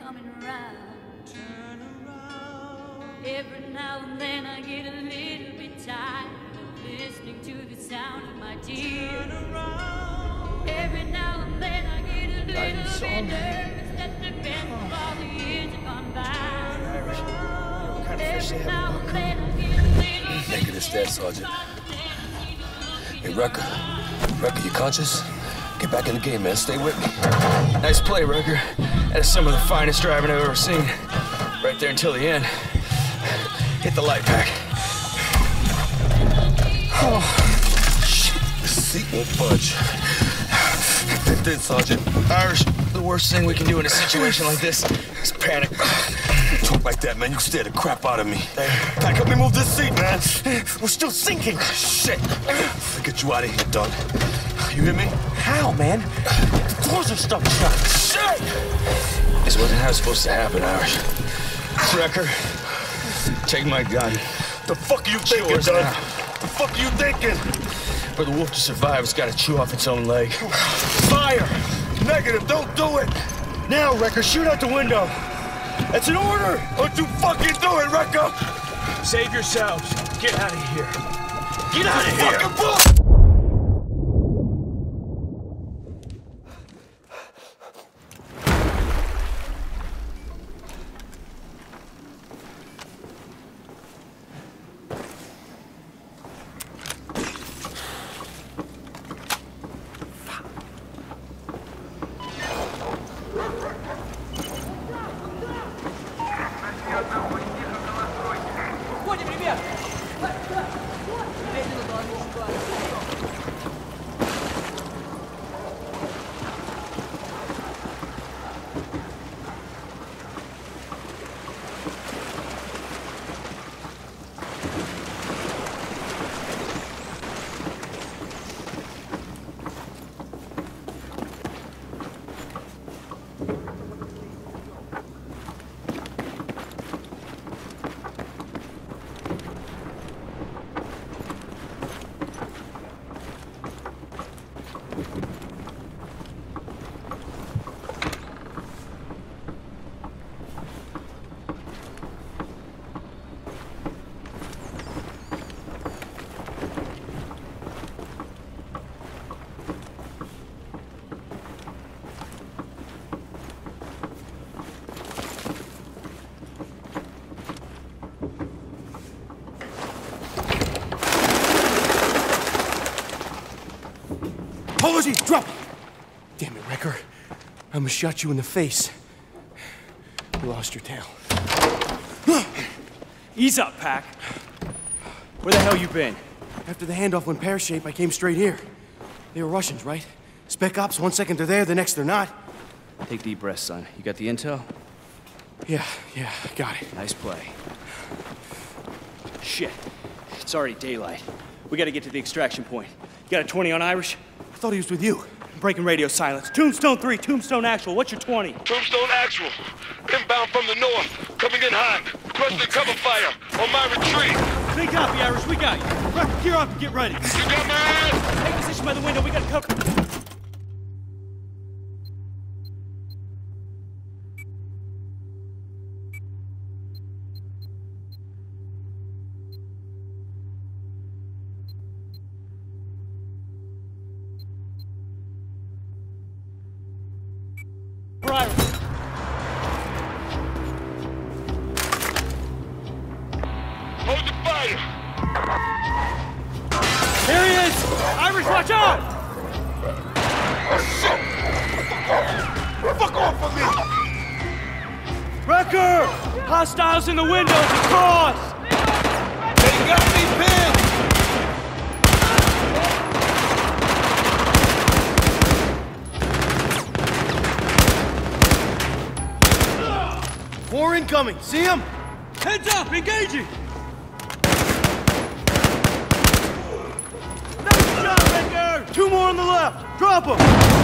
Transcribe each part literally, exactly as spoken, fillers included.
coming around. Turn around. Every now and then I get a little bit tired of listening to the sound of my tears. Turn around. Every now and then I get a little bit nervous that the best of all the years have gone by. Irish. What kind of fish they have in Buck? Negative stat, Sergeant. Hey, Rucker. Rucker, you conscious? Get back in the game, man. Stay with me. Nice play, Rucker. That is some of the finest driving I've ever seen. Right there until the end. Hit the light pack. Oh, shit. The seat won't budge. That did, Sergeant. Irish, the worst thing we can do in a situation like this is panic. Talk like that, man. You scare the crap out of me. Hey, Pack, help me move this seat, man. We're still sinking. Shit. I'll get you out of here, Doug. You hear me? How, man? The doors are stuck shut. Shit! This wasn't how it's supposed to happen, Irish. Rucker, take my gun. The fuck are you thinking, Yours Doug? now. The fuck are you thinking? For the wolf to survive, it's got to chew off its own leg. Fire! Negative, don't do it! Now, Wrecker, shoot out the window! That's an order! Don't you fucking do it, Wrecker! Save yourselves. Get out of here. Get out of here! Fucking bull! Apologies, drop it! Damn it, Wrecker. I almost shot you in the face. You lost your tail. Ease up, Pack. Where the hell you been? After the handoff went pear-shaped, I came straight here. They were Russians, right? Spec ops, one second they're there, the next they're not. Take deep breaths, son. You got the intel? Yeah, yeah, got it. Nice play. Shit. It's already daylight. We gotta get to the extraction point. You got a twenty on Irish? I thought he was with you. I'm breaking radio silence. Tombstone three, Tombstone Actual. What's your twenty? Tombstone Actual. Inbound from the north. Coming in hot. Requesting cover fire on my retreat. Big copy, Irish. We got you. Rucker, gear up and get ready. You got my ass? Take position by the window. We got cover. Hold the fire! Here he is! Irish, watch out! Fuck off of me! Wrecker! Hostiles in the windows across! They got me pinned! More incoming, see him? Heads up, engaging! Nice shot, Wrecker! Two more on the left, drop them!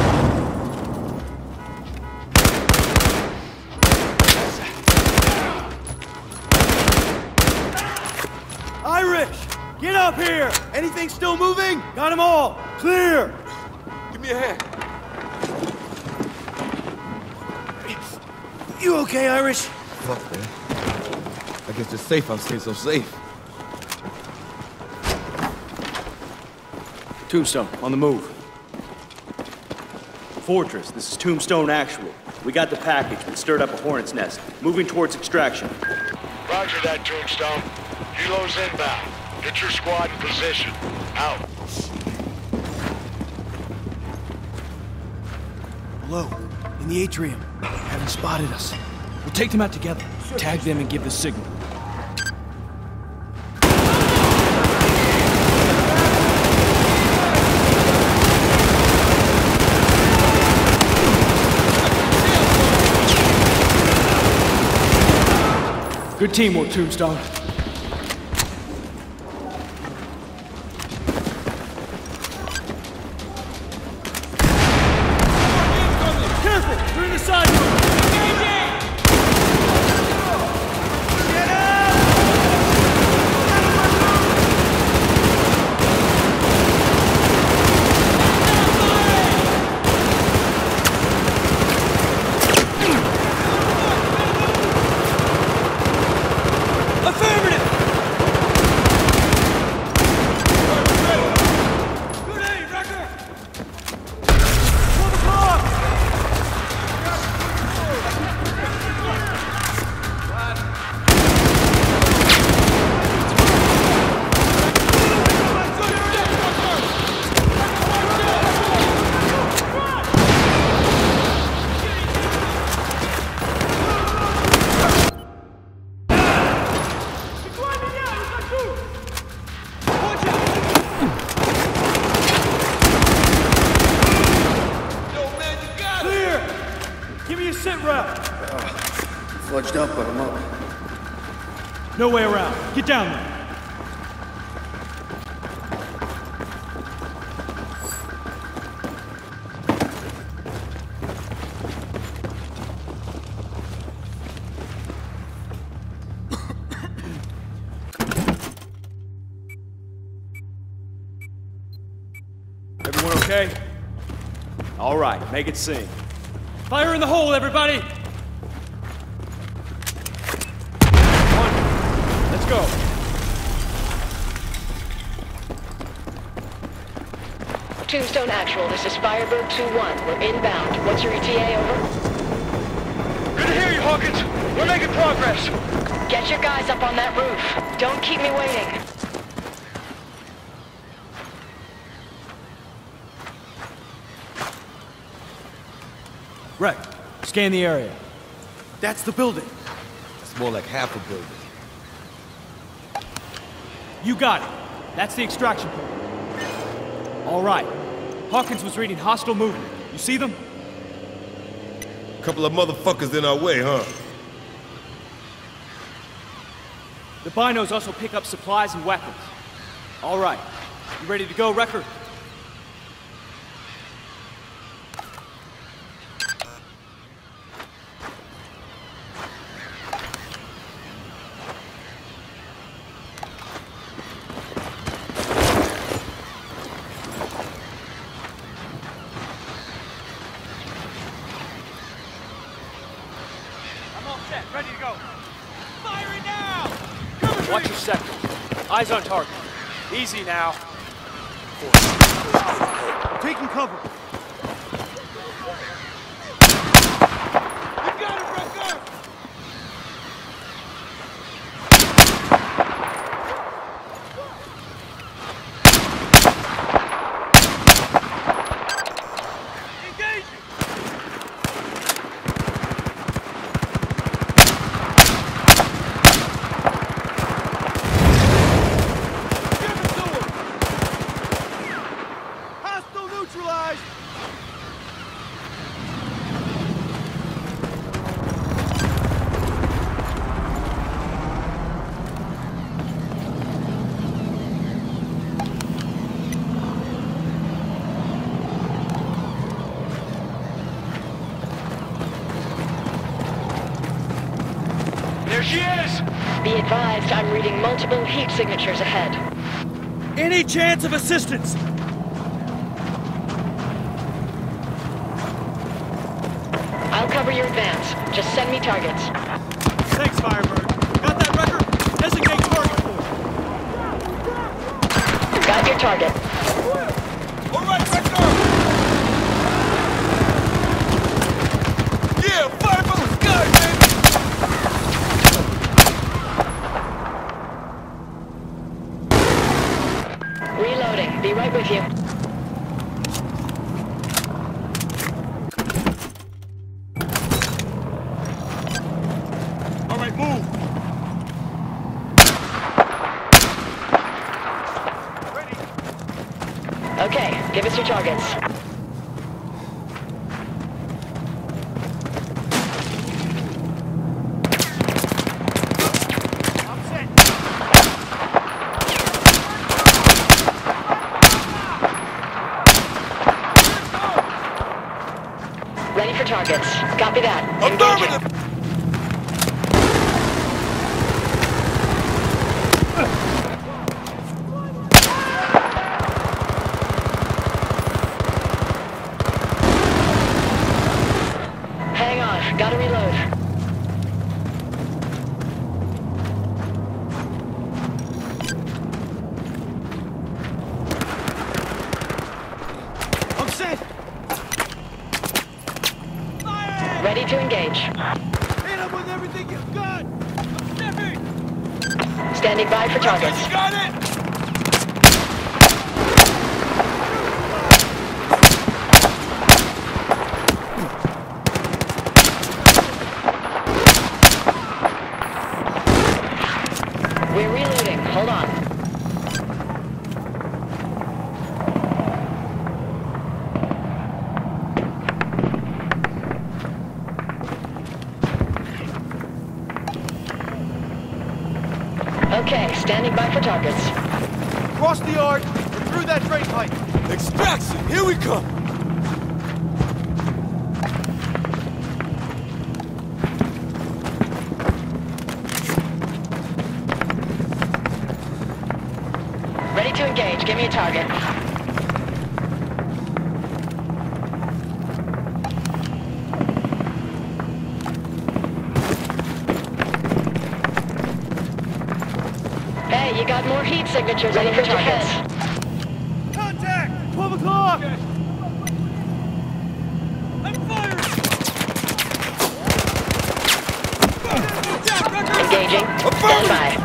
Irish, get up here! Anything still moving? Got them all, clear! Give me a hand. You okay, Irish? Fuck, man. I guess it's safe I'll stay so safe. Tombstone, on the move. Fortress, this is Tombstone Actual. We got the package, but stirred up a hornet's nest. Moving towards extraction. Roger that, Tombstone. Helo's inbound. Get your squad in position. Out. Below, in the atrium. Haven't spotted us. We'll take them out together. Tag them and give the signal. Good teamwork, Tombstone. Careful! They're in the side room! Fudged up, but I'm up. No way around. Get down there. Everyone okay? All right, make it sing. Fire in the hole, everybody! Go. Tombstone Actual, this is Firebird two one. We're inbound. What's your E T A, over? Good to hear you, Hawkins. We're making progress. Get your guys up on that roof. Don't keep me waiting. Rec, scan the area. That's the building. It's more like half a building. You got it. That's the extraction point. All right. Hawkins was reading hostile movement. You see them? Couple of motherfuckers in our way, huh? The binos also pick up supplies and weapons. All right. You ready to go, Wrecker? Ready to go. Firing now! Watch your sector. Eyes on target. Easy now. Taking cover. You got it, Wrecker! There she is! Be advised, I'm reading multiple heat signatures ahead. Any chance of assistance? I'll cover your your advance. Just send me targets. Thanks, Firebird. Got that record? Designate target for. Got your target. All right, Rector! Yeah, fire from the sky, baby! Reloading. Be right with you. All right, move! Okay, give us your targets. Ready for targets. Copy that. Engaging. Affirmative! Hang on. Gotta reload. I'm set! Ready to engage. Hit him with everything you've got! I'm sniffing! Standing by for targets. You got it! We're reloading. Hold on. Okay, standing by for targets. Cross the yard and through that drain pipe. Extraction! Here we come! Ready to engage. Give me a target. Hey, you got more heat signatures on your targets. Contact! twelve o'clock! I'm fired! Engaging. Stand by.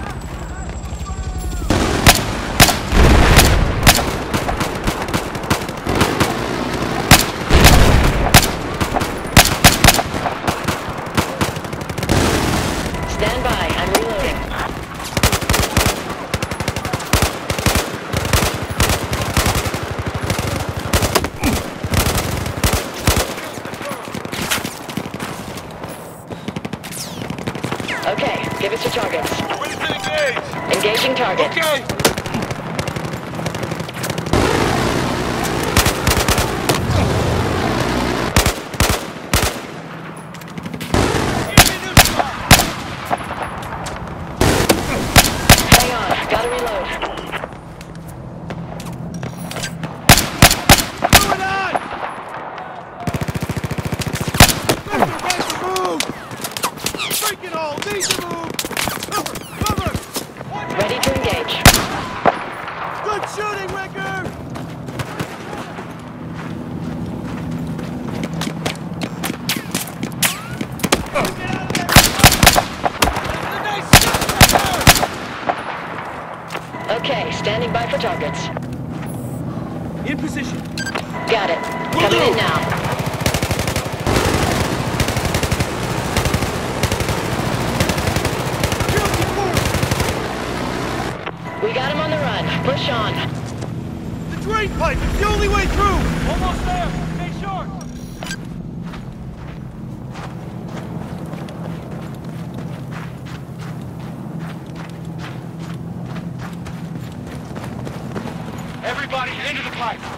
Stand by. I'm reloading. Okay, give us your targets. Ready to engage! Engaging target. Okay! Hang on, gotta reload. Going on! Ready to move! Breaking all! Need to move! Cover! Cover! Ready to engage. Good shooting, Ricker! Okay, standing by for targets. In position. Got it. Coming in now. We got him on the run. Push on. The drain pipe! It's the only way through! Almost there! Stay short! Everybody into the pipe.